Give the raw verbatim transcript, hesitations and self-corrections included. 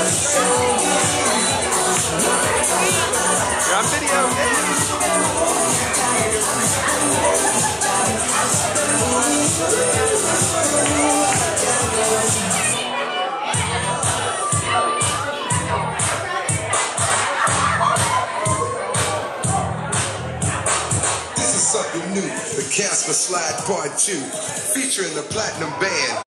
You're on video. This is something new, the Casper Slide Part two, featuring the Platinum Band.